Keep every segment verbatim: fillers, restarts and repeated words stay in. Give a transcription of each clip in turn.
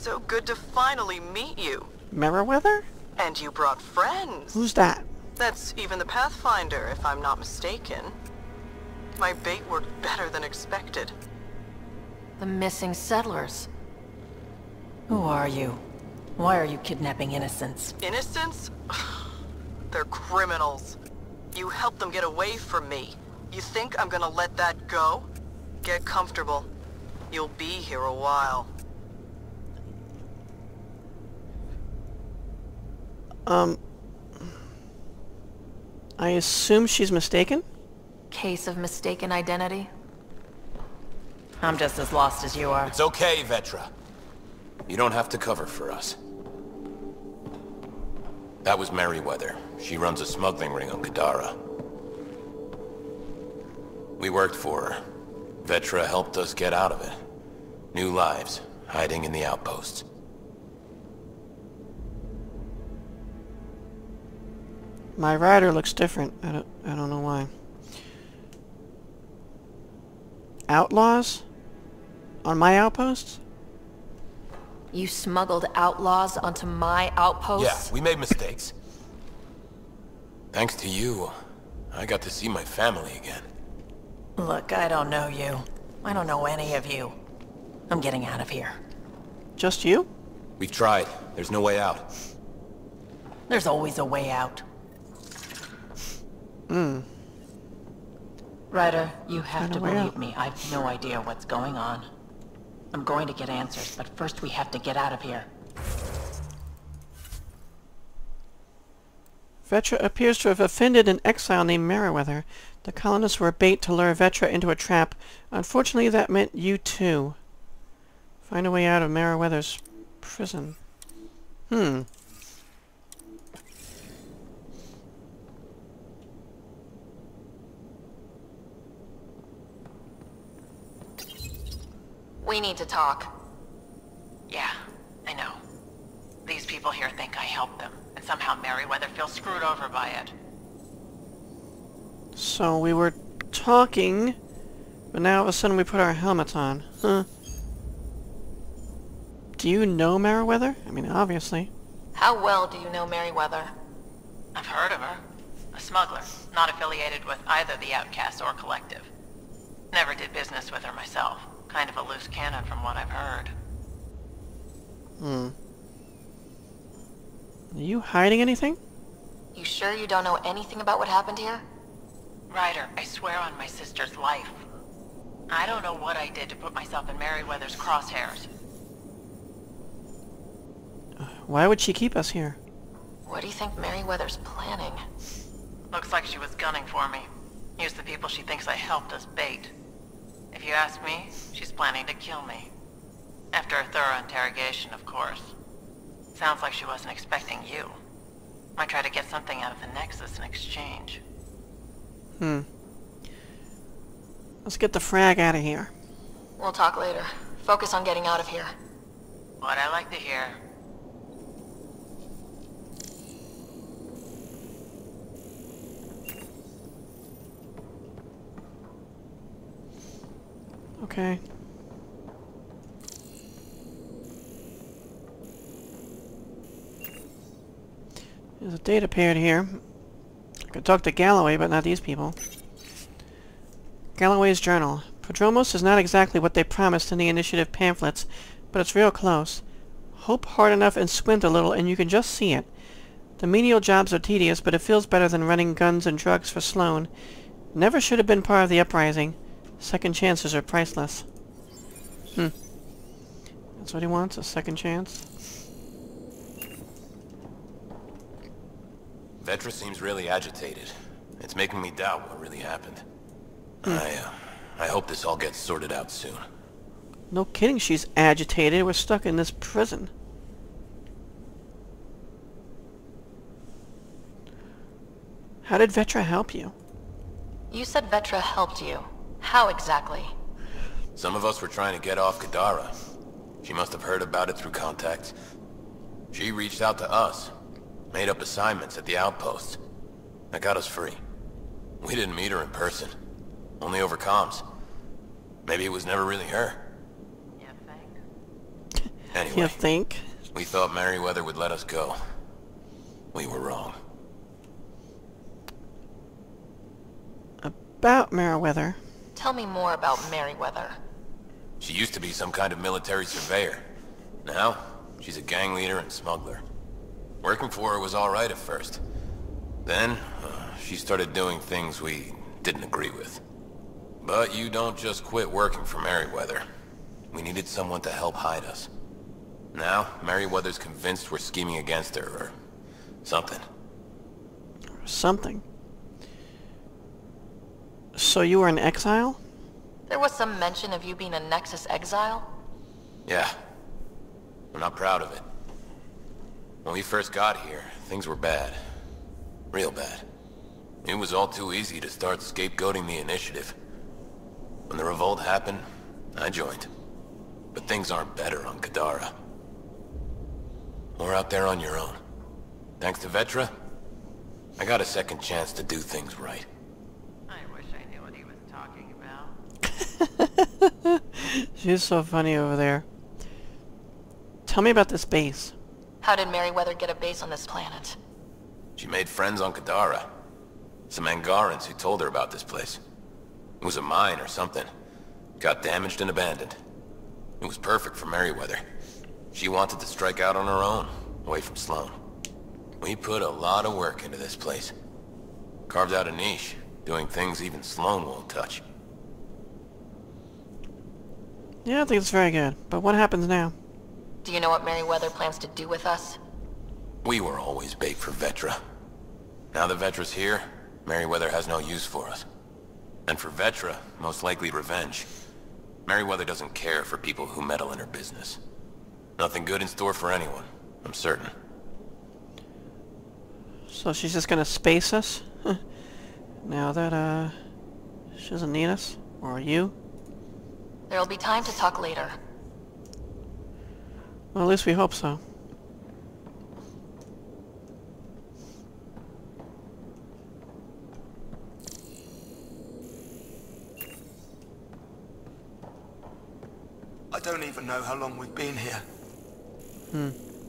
So good to finally meet you. Meriweather? And you brought friends. Who's that? That's even the Pathfinder, if I'm not mistaken. My bait worked better than expected. The missing settlers. Who are you? Why are you kidnapping innocents? Innocents? They're criminals. You helped them get away from me. You think I'm gonna let that go? Get comfortable. You'll be here a while. Um... I assume she's mistaken? Case of mistaken identity? I'm just as lost as you are. It's okay, Vetra. You don't have to cover for us. That was Meriweather. She runs a smuggling ring on Kadara. We worked for her. Vetra helped us get out of it. New lives, hiding in the outposts. My rider looks different. I don't, I don't know why. Outlaws? On my outposts? You smuggled outlaws onto my outposts? Yeah, we made mistakes. Thanks to you, I got to see my family again. Look, I don't know you. I don't know any of you. I'm getting out of here. Just you? We've tried. There's no way out. There's always a way out. Hmm. Ryder, you have Find a to way believe out. me. I've no idea what's going on. I'm going to get answers, but first we have to get out of here. Vetra appears to have offended an exile named Meriweather. The colonists were bait to lure Vetra into a trap. Unfortunately, that meant you too. Find a way out of Meriweather's prison. Hmm. We need to talk. Yeah, I know. These people here think I helped them, and somehow Meriweather feels screwed over by it. So we were talking, but now all of a sudden we put our helmets on. Huh. Do you know Meriweather? I mean, obviously. How well do you know Meriweather? I've heard of her. A smuggler, not affiliated with either the Outcasts or Collective. Never did business with her myself. Kind of a loose cannon from what I've heard. Hmm. Are you hiding anything? You sure you don't know anything about what happened here? Ryder, I swear on my sister's life. I don't know what I did to put myself in Meriweather's crosshairs. Why would she keep us here? What do you think Meriweather's planning? Looks like she was gunning for me. Used the people she thinks I helped as bait. If you ask me, she's planning to kill me. After a thorough interrogation, of course. Sounds like she wasn't expecting you. Might try to get something out of the Nexus in exchange. Hmm. Let's get the frag out of here. We'll talk later. Focus on getting out of here. What I like to hear. Okay. There's a data pad here. I could talk to Galloway, but not these people. Galloway's journal. Prodromos is not exactly what they promised in the initiative pamphlets, but it's real close. Hope hard enough and squint a little and you can just see it. The menial jobs are tedious, but it feels better than running guns and drugs for Sloan. Never should have been part of the uprising. Second chances are priceless. Hmm. That's what he wants, a second chance. Vetra seems really agitated. It's making me doubt what really happened. I, uh, I hope this all gets sorted out soon. No kidding, she's agitated. We're stuck in this prison. How did Vetra help you? You said Vetra helped you. How exactly? Some of us were trying to get off Kadara. She must have heard about it through contacts. She reached out to us. Made up assignments at the outpost. That got us free. We didn't meet her in person. Only over comms. Maybe it was never really her. You think? Anyway, You think? we thought Meriweather would let us go. We were wrong. About Meriweather. Tell me more about Meriweather. She used to be some kind of military surveyor. Now, she's a gang leader and smuggler. Working for her was alright at first. Then, uh, she started doing things we didn't agree with. But you don't just quit working for Meriweather. We needed someone to help hide us. Now, Meriweather's convinced we're scheming against her, or something. Something. So you were in exile? There was some mention of you being a Nexus exile? Yeah. I'm not proud of it. When we first got here, things were bad. Real bad. It was all too easy to start scapegoating the initiative. When the revolt happened, I joined. But things aren't better on Kadara. Or out there on your own. Thanks to Vetra, I got a second chance to do things right. I wish I knew what he was talking about. She's so funny over there. Tell me about this base. How did Meriweather get a base on this planet? She made friends on Kadara. Some Angarans who told her about this place. It was a mine or something. Got damaged and abandoned. It was perfect for Meriweather. She wanted to strike out on her own, away from Sloan. We put a lot of work into this place. Carved out a niche, doing things even Sloan won't touch. Yeah, I think it's very good. But what happens now? Do you know what Meriweather plans to do with us? We were always bait for Vetra. Now that Vetra's here, Meriweather has no use for us. And for Vetra, most likely revenge. Meriweather doesn't care for people who meddle in her business. Nothing good in store for anyone, I'm certain. So she's just gonna space us? Now that, uh... she doesn't need us? Or you? There'll be time to talk later. Well, at least we hope so. I don't even know how long we've been here. Hmm.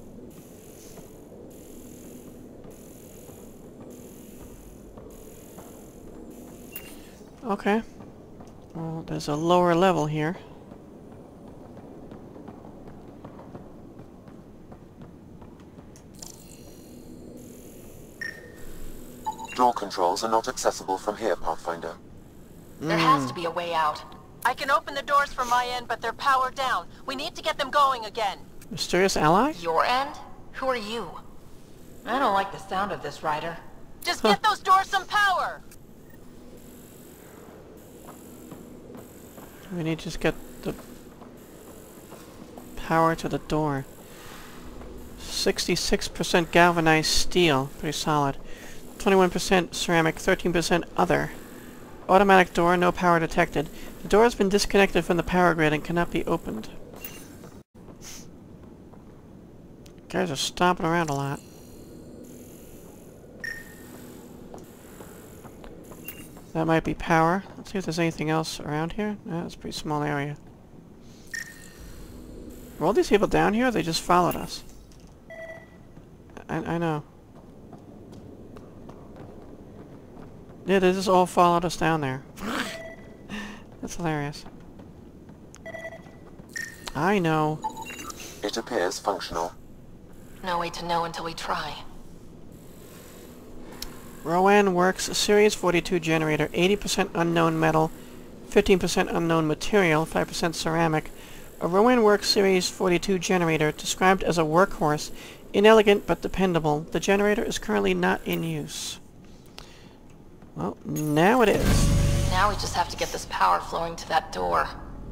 Okay. Well, there's a lower level here. Door controls are not accessible from here, Pathfinder. There has to be a way out. I can open the doors from my end, but they're powered down. We need to get them going again. Mysterious ally? Your end? Who are you? I don't like the sound of this, Ryder. Just get those doors some power! We need to just get the power to the door. sixty-six percent galvanized steel. Pretty solid. twenty-one percent ceramic, thirteen percent other. Automatic door, no power detected. The door has been disconnected from the power grid and cannot be opened. Guys are stomping around a lot. That might be power. Let's see if there's anything else around here. No, it's a pretty small area. Were all these people down here, or they just followed us? I, I know. Yeah, they just all followed us down there. That's hilarious. I know. It appears functional. No way to know until we try. Rowan Works Series forty-two generator, eighty percent unknown metal, fifteen percent unknown material, five percent ceramic. A Rowan Works Series forty-two generator, described as a workhorse, inelegant but dependable. The generator is currently not in use. Well, now it is. Now we just have to get this power flowing to that door.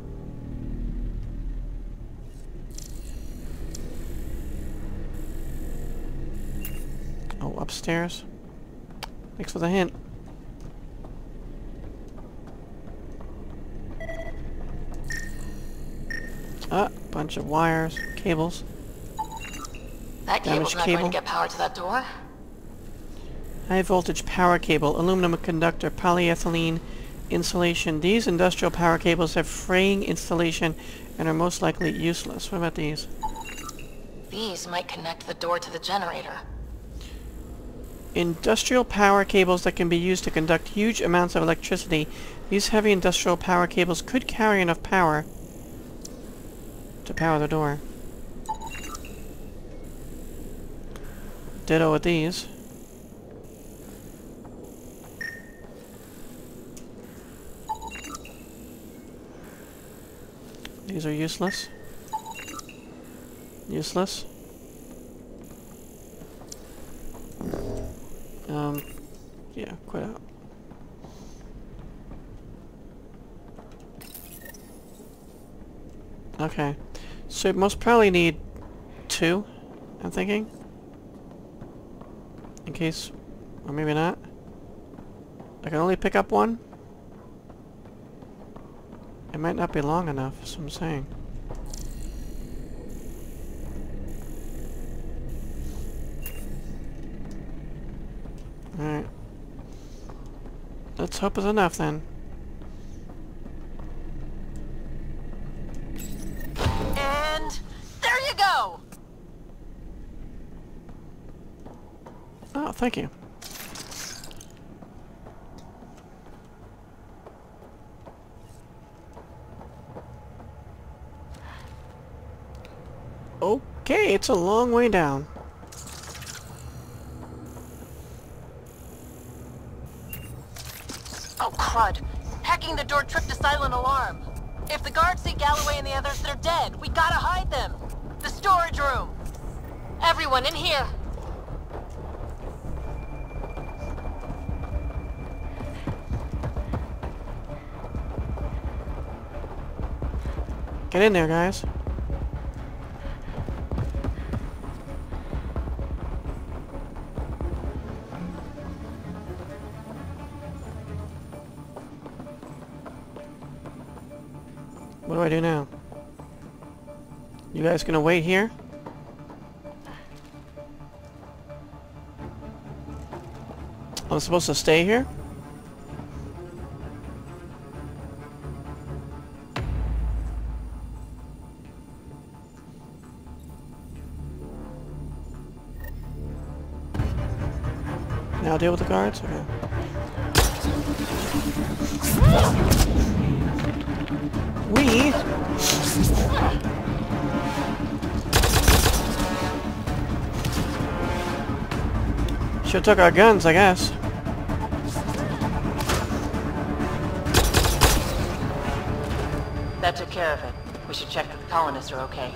Oh, upstairs. Thanks for the hint. Ah, bunch of wires, cables. That cable's Damaged not cable. going to get power to that door. High voltage power cable, aluminum conductor, polyethylene insulation. These industrial power cables have fraying installation and are most likely useless. What about these? These might connect the door to the generator. Industrial power cables that can be used to conduct huge amounts of electricity. These heavy industrial power cables could carry enough power to power the door. Ditto with these. These are useless. Useless. Um, yeah, quit out. Okay. So it most probably need two, I'm thinking. In case, or maybe not. I can only pick up one. It might not be long enough, that's what I'm saying. Alright. Let's hope it's enough then. And there you go! Oh, thank you. Okay, it's a long way down. Oh, crud. Hacking the door tripped a silent alarm. If the guards see Galloway and the others, they're dead. We gotta hide them. The storage room. Everyone in here. Get in there, guys. What do I do now? You guys gonna wait here? I'm supposed to stay here? Now deal with the guards? Okay. We... Should've took our guns, I guess. That took care of it. We should check that the colonists are okay.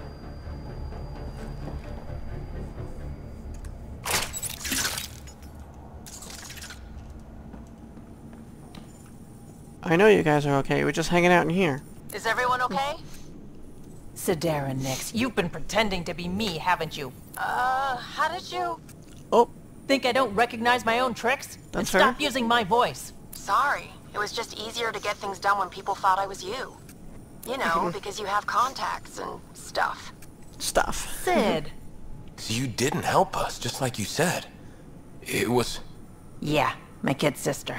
I know you guys are okay. We're just hanging out in here. Is everyone okay? Vetra Nyx, you've been pretending to be me, haven't you? Uh, how did you... Oh, Think I don't recognize my own tricks? Then That's stop fair. using my voice. Sorry. It was just easier to get things done when people thought I was you. You know, because you have contacts and stuff. stuff. Sid. So you didn't help us, just like you said. It was... Yeah, my kid sister.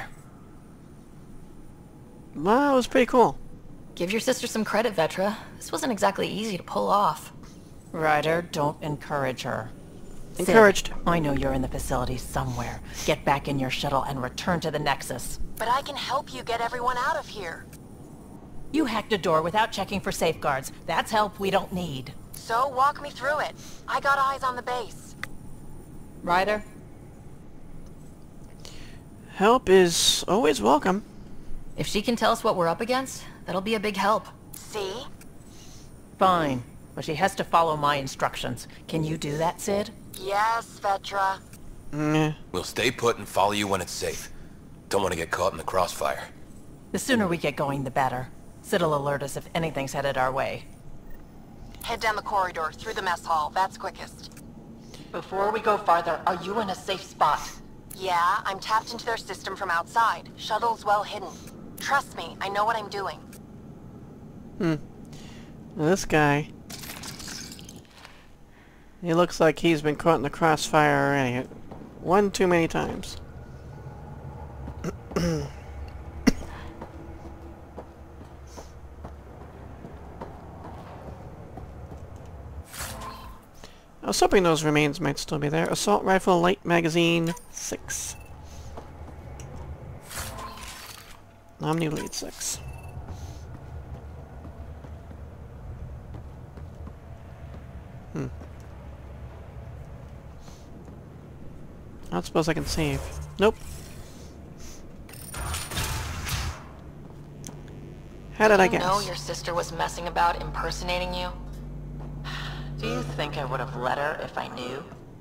Well, it was pretty cool. Give your sister some credit, Vetra. This wasn't exactly easy to pull off. Ryder, don't encourage her. Encouraged. Sid, I know you're in the facility somewhere. Get back in your shuttle and return to the Nexus. But I can help you get everyone out of here. You hacked a door without checking for safeguards. That's help we don't need. So walk me through it. I got eyes on the base. Ryder? Help is always welcome. If she can tell us what we're up against, that'll be a big help. See? Fine. But she has to follow my instructions. Can you do that, Sid? Yes, Vetra. Nah. We'll stay put and follow you when it's safe. Don't want to get caught in the crossfire. The sooner we get going, the better. Sid'll alert us if anything's headed our way. Head down the corridor, through the mess hall. That's quickest. Before we go farther, are you in a safe spot? Yeah, I'm tapped into their system from outside. Shuttle's well hidden. Trust me, I know what I'm doing. Hmm. Now this guy... He looks like he's been caught in the crossfire already. One too many times. I was hoping those remains might still be there. Assault rifle, light magazine, six. Omni lead, six. Hmm. I don't suppose I can save. Nope. How did I guess? You know your sister was messing about impersonating you? Do you think I would have let her if I knew?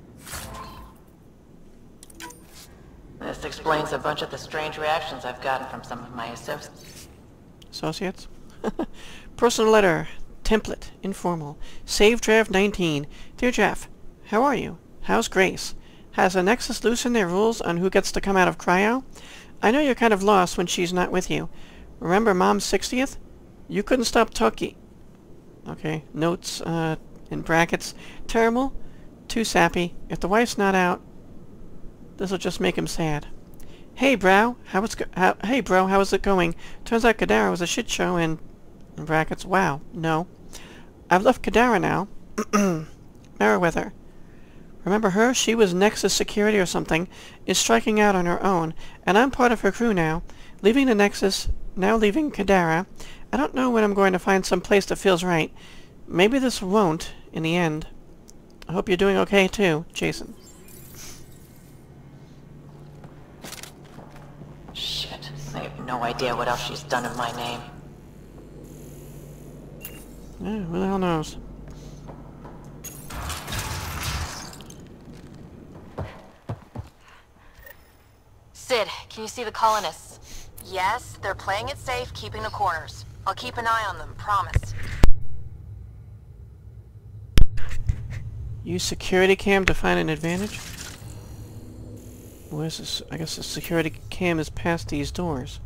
This explains a bunch of the strange reactions I've gotten from some of my associates. Associates? Personal letter. Template. Informal. Save draft nineteen. Dear Jeff, how are you? How's Grace? Has the Nexus loosened their rules on who gets to come out of cryo? I know you're kind of lost when she's not with you. Remember Mom's sixtieth? You couldn't stop talking. Okay. Notes, uh, in brackets. Terrible. Too sappy. If the wife's not out, this'll just make him sad. Hey, bro. How it's go how hey, bro. How is it going? Turns out Kadara was a shit show and... In brackets. Wow. No. I've left Kadara now. Meriweather. Remember her? She was Nexus security or something. Is striking out on her own. And I'm part of her crew now. Leaving the Nexus... Now leaving Kadara. I don't know when I'm going to find some place that feels right. Maybe this won't, in the end. I hope you're doing okay, too, Jason. Shit. I have no idea what else she's done in my name. Yeah, who the hell knows? Sid, can you see the colonists? Yes, they're playing it safe, keeping the corners. I'll keep an eye on them, promise. Use security cam to find an advantage? Where's this? I guess the security cam is past these doors.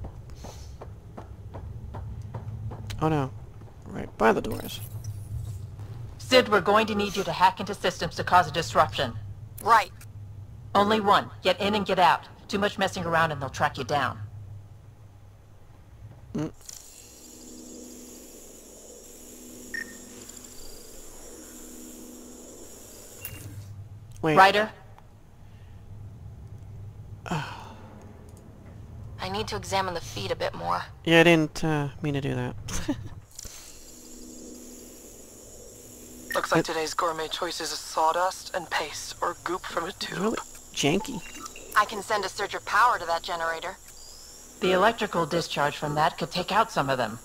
Oh no. Right by the doors. Sid, we're going to need you to hack into systems to cause a disruption. Right. Only one. Get in and get out. Too much messing around and they'll track you down. Mm. Wait. Ryder? I need to examine the feed a bit more. Yeah, I didn't uh, mean to do that. Looks like today's gourmet choices is sawdust and paste, or goop from a tube. Really janky. I can send a surge of power to that generator. The electrical discharge from that could take out some of them.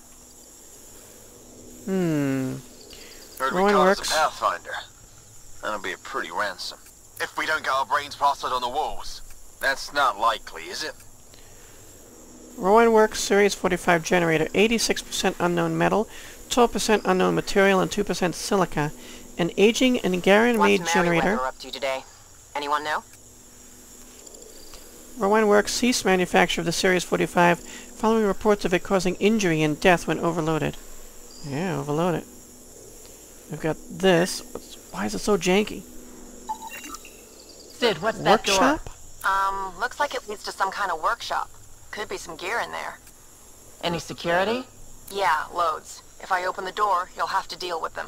Hmm. Heard we Rowan caught us works. a Pathfinder. That'll be a pretty ransom. If we don't get our brains plastered on the walls. That's not likely, is it? Rowan Works Series forty-five generator. eighty-six percent unknown metal, twelve percent unknown material, and two percent silica. An aging and Garen-made What's generator. Meriweather up to today? Anyone know? Rowan Works ceased manufacture of the Series forty-five following reports of it causing injury and death when overloaded. Yeah, overloaded. We've got this. What's, why is it so janky? Sid, what's that door? Workshop? Um, looks like it leads to some kind of workshop. Could be some gear in there. Any security? Yeah, loads. If I open the door, you'll have to deal with them.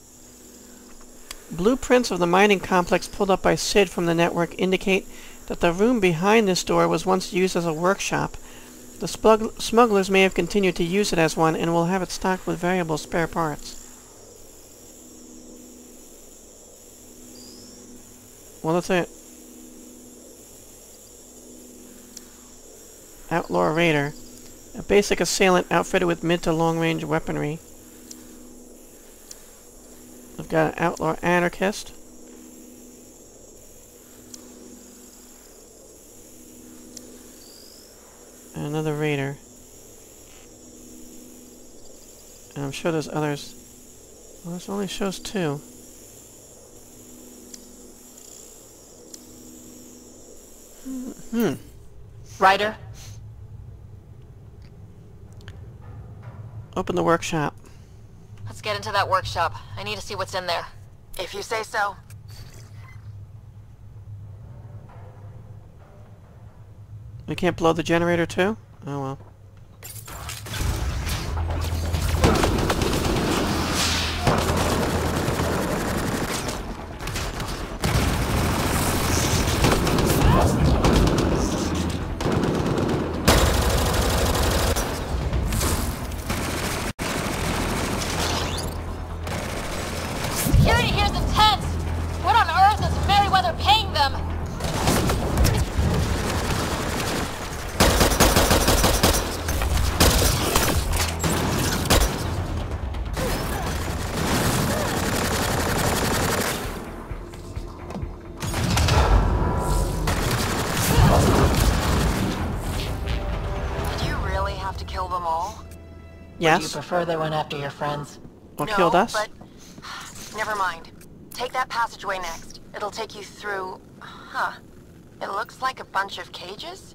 Blueprints of the mining complex pulled up by Sid from the network indicate that the room behind this door was once used as a workshop. The smugg smugglers may have continued to use it as one and will have it stocked with variable spare parts. Well, that's it. Outlaw Raider. A basic assailant outfitted with mid to long range weaponry. We've got an Outlaw Anarchist. And another Raider. And I'm sure there's others. Well, this only shows two. Hmm. Ryder? Open the workshop. Let's get into that workshop. I need to see what's in there. If you say so. We can't blow the generator too? Oh well. to kill them all? Yes. Would you prefer they went after your friends? Or no, killed us? But never mind. Take that passageway next. It'll take you through... Huh. It looks like a bunch of cages?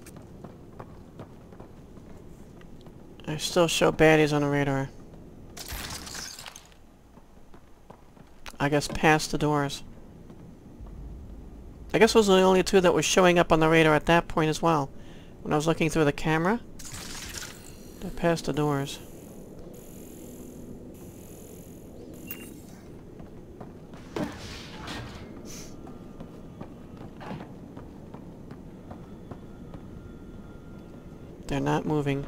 I still show baddies on the radar. I guess past the doors. I guess those were the only two that were showing up on the radar at that point as well. When I was looking through the camera. They're past the doors. They're not moving.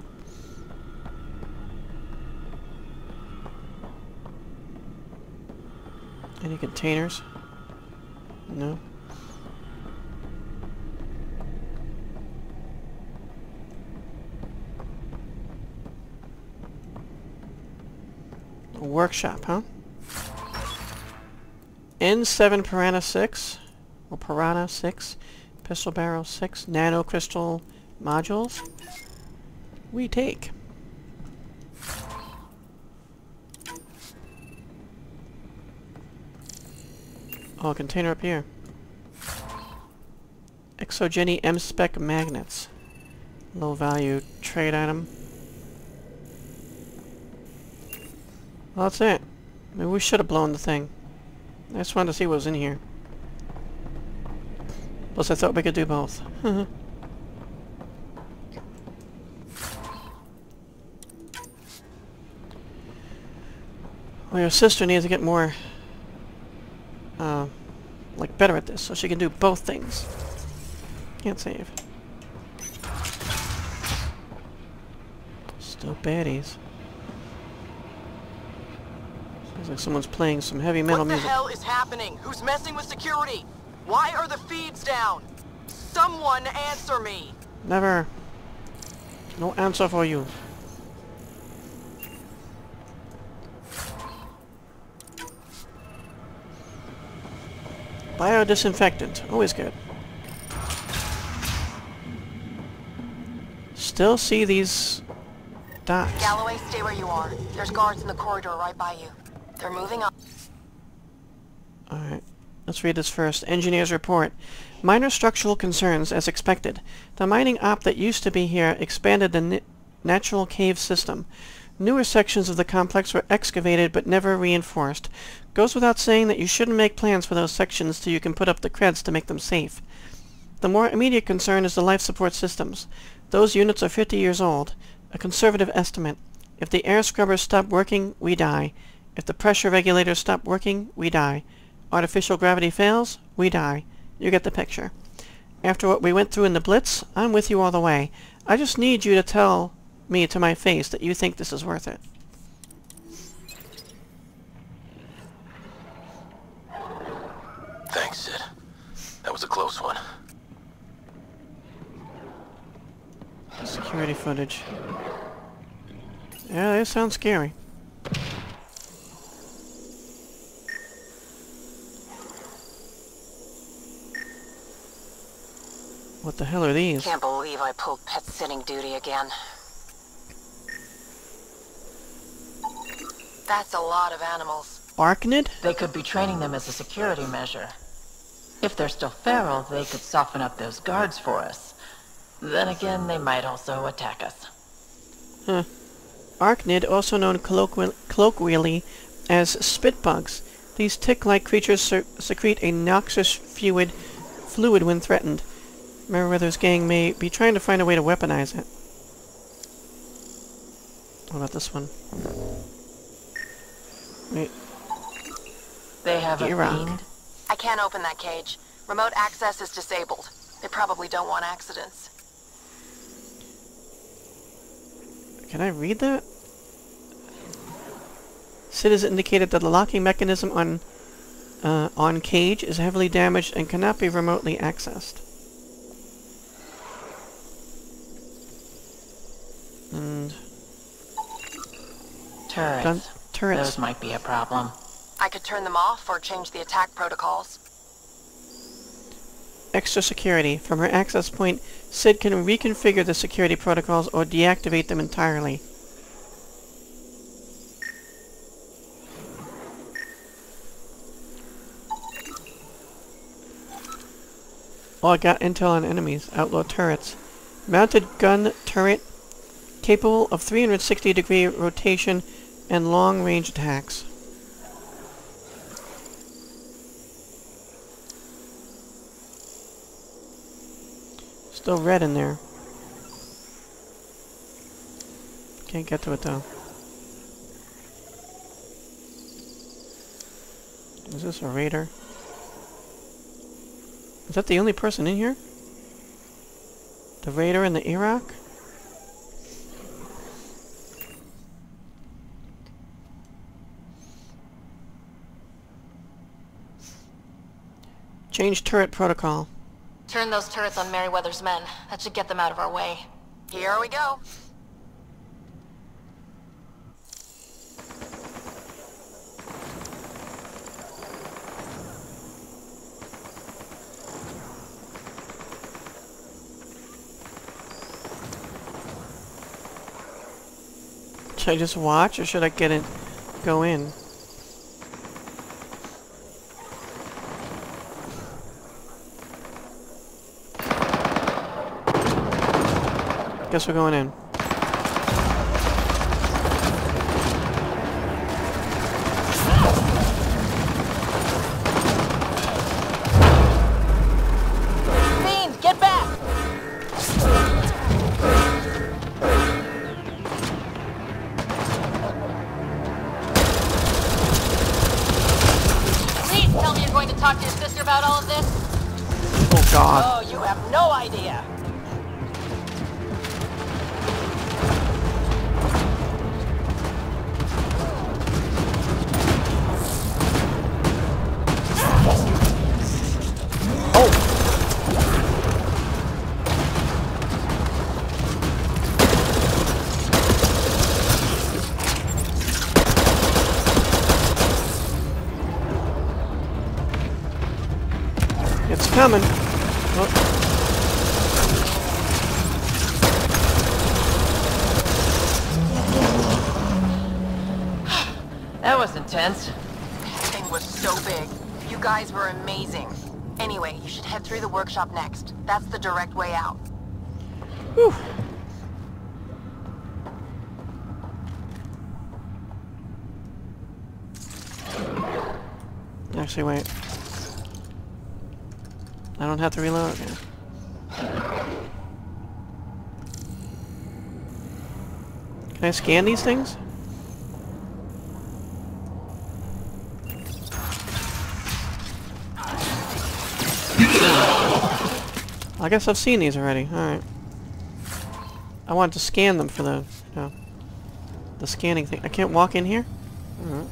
Any containers? No. A workshop, huh? N seven Piranha six, or Piranha six, Pistol Barrel six, Nano Crystal Modules. We take. Oh, a container up here. Exogeny M-Spec magnets. Low value trade item. Well, that's it. Maybe we should have blown the thing. I just wanted to see what was in here. Plus I thought we could do both. Well, your sister needs to get more... Uh, like better at this, so she can do both things. Can't save. Still baddies. Sounds like someone's playing some heavy metal music. What the hell is happening? Who's messing with security? Why are the feeds down? Someone answer me! Never. No answer for you. Biodisinfectant. Always good. Still see these dots. Galloway, stay where you are. There's guards in the corridor right by you. They're moving up. Alright. Let's read this first. Engineer's report. Minor structural concerns, as expected. The mining op that used to be here expanded the natural cave system. Newer sections of the complex were excavated but never reinforced. Goes without saying that you shouldn't make plans for those sections till you can put up the creds to make them safe. The more immediate concern is the life support systems. Those units are fifty years old. A conservative estimate. If the air scrubbers stop working, we die. If the pressure regulators stop working, we die. Artificial gravity fails, we die. You get the picture. After what we went through in the Blitz, I'm with you all the way. I just need you to tell me to my face that you think this is worth it. Thanks, Sid. That was a close one. Security footage. Yeah, they sound scary. What the hell are these? Can't believe I pulled pet sitting duty again. That's a lot of animals. Arachnid? They could be training them as a security measure. If they're still feral, they could soften up those guards for us. Then again, they might also attack us. Huh. Arachnid, also known colloquial colloquially as spit bugs. These tick-like creatures se secrete a noxious fluid, fluid when threatened. Meriweather's gang may be trying to find a way to weaponize it. What about this one? Wait. They have a Iraq. fiend. I can't open that cage. Remote access is disabled. They probably don't want accidents. Can I read that? Sid has indicated that the locking mechanism on uh, on cage is heavily damaged and cannot be remotely accessed. And Turrets. gun turrets. Those might be a problem. I could turn them off or change the attack protocols. extra security. From her access point, Sid can reconfigure the security protocols or deactivate them entirely. Oh, I got intel on enemies. Outlaw turrets. Mounted gun turret capable of three hundred sixty degree rotation and long-range attacks. Still red in there. Can't get to it though. Is this a raider? Is that the only person in here? The raider and the Iraq? Change turret protocol. Turn those turrets on Meriweather's men. That should get them out of our way. Here we go. Should I just watch, or should I get in, go in? Guess we're going in. Fiend, get back! Please tell me you're going to talk to your sister about all of this. Oh God. Oh, you have no idea. It's coming. Oh. That was intense. This thing was so big. You guys were amazing. Anyway, you should head through the workshop next. That's the direct way out. Whew. Actually, wait. I don't have to reload? Okay. Can I scan these things? I guess I've seen these already. Alright. I wanted to scan them for the, you know, the scanning thing. I can't walk in here? Alright.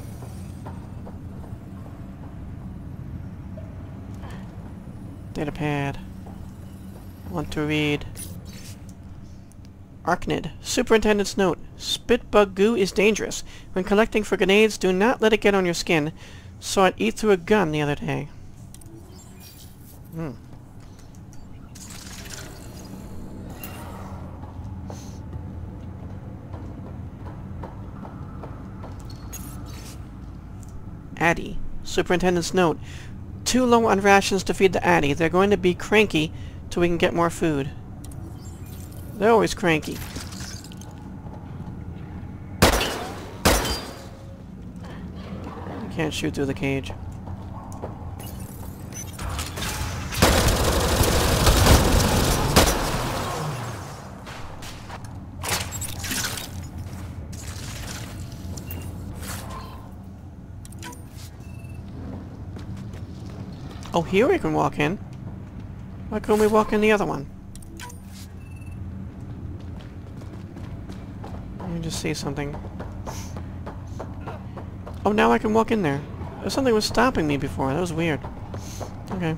Data pad. Want to read. Arachnid. Superintendent's note. Spit bug goo is dangerous. When collecting for grenades, do not let it get on your skin. Saw it eat through a gun the other day. Hmm. Addy. Superintendent's note. Too low on rations to feed the Addy. They're going to be cranky till we can get more food. They're always cranky. You can't shoot through the cage. Oh, here we can walk in. Why couldn't we walk in the other one? Let me just see something. Oh, now I can walk in there. Something was stopping me before. That was weird. Okay.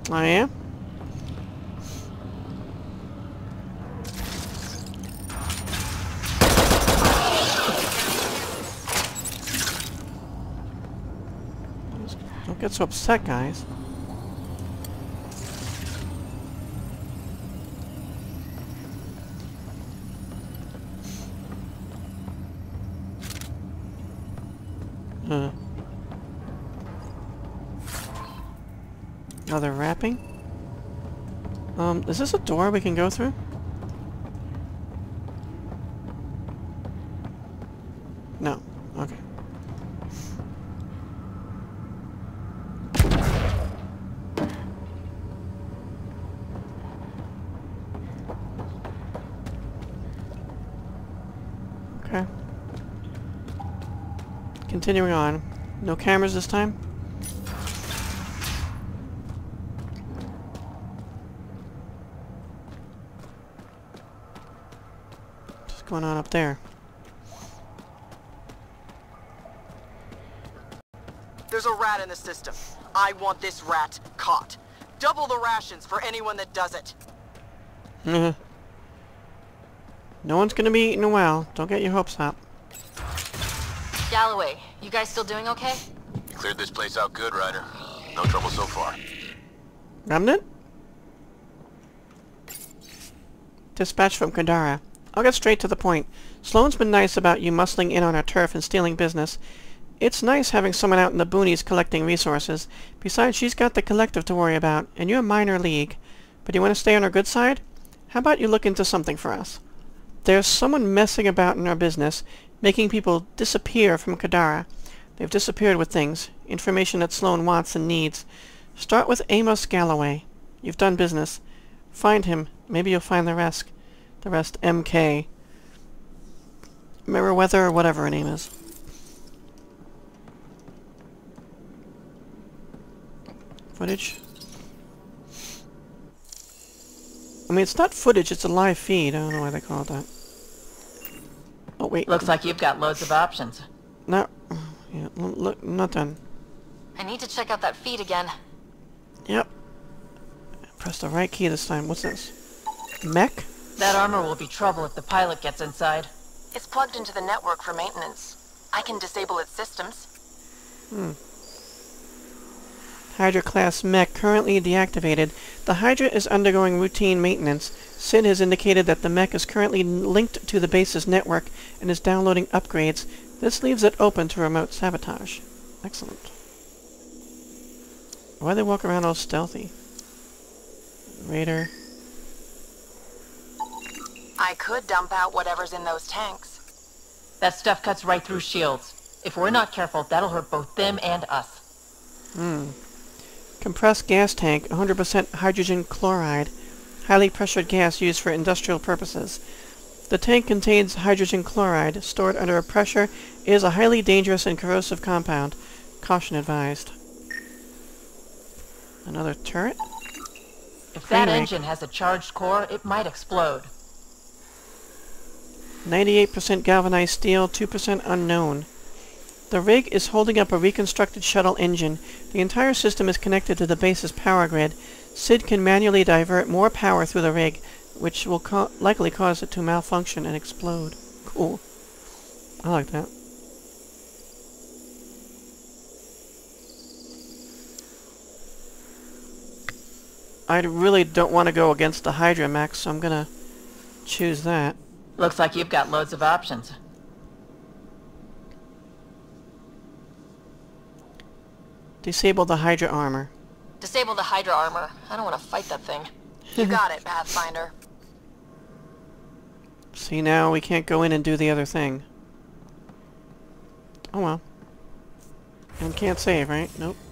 I am? Don't get so upset, guys. Uh. Another wrapping? Um, is this a door we can go through? No. Okay. Okay. Continuing on. No cameras this time? What's going on up there? There's a rat in the system. I want this rat caught. Double the rations for anyone that does it. No one's gonna be eaten well. Don't get your hopes up. Galloway, you guys still doing okay? You cleared this place out good, Ryder. No trouble so far. Remnant? Dispatch from Kadara. I'll get straight to the point. Sloane's been nice about you muscling in on our turf and stealing business. It's nice having someone out in the boonies collecting resources. Besides, she's got the collective to worry about, and you're a minor league. But you want to stay on our good side? How about you look into something for us? There's someone messing about in our business, making people disappear from Kadara. They've disappeared with things, information that Sloane wants and needs. Start with Amos Galloway. You've done business. Find him. Maybe you'll find the rest. The rest M K. Meriweather or whatever her name is. Footage? I mean, it's not footage, it's a live feed. I don't know why they call it that. Oh, wait. Looks like you've got loads of options. No. Yeah, look, not done. I need to check out that feed again. Yep. Press the right key this time. What's this? Mech? That armor will be trouble if the pilot gets inside. It's plugged into the network for maintenance. I can disable its systems. Hmm. Hydra class mech currently deactivated. The Hydra is undergoing routine maintenance. Sid has indicated that the mech is currently linked to the base's network and is downloading upgrades. This leaves it open to remote sabotage. Excellent. Why do they walk around all stealthy? Raider. I could dump out whatever's in those tanks. That stuff cuts right through shields. If we're not careful, that'll hurt both them and us. Hmm. Compressed gas tank, one hundred percent hydrogen chloride. Highly pressured gas used for industrial purposes. The tank contains hydrogen chloride. Stored under a pressure, it is a highly dangerous and corrosive compound. Caution advised. Another turret? If that Anyway. engine has a charged core, it might explode. ninety-eight percent galvanized steel, two percent unknown. The rig is holding up a reconstructed shuttle engine. The entire system is connected to the base's power grid. Sid can manually divert more power through the rig, which will co likely cause it to malfunction and explode. Cool. I like that. I really don't want to go against the Hydra mech, so I'm gonna choose that. Looks like you've got loads of options. Disable the Hydra armor. Disable the Hydra armor. I don't want to fight that thing. You got it, Pathfinder. See, now we can't go in and do the other thing. Oh well. And can't save, right? Nope.